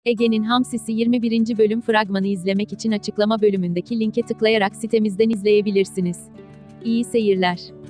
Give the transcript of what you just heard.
Ege'nin Hamsisi 21. bölüm fragmanı izlemek için açıklama bölümündeki linke tıklayarak sitemizden izleyebilirsiniz. İyi seyirler.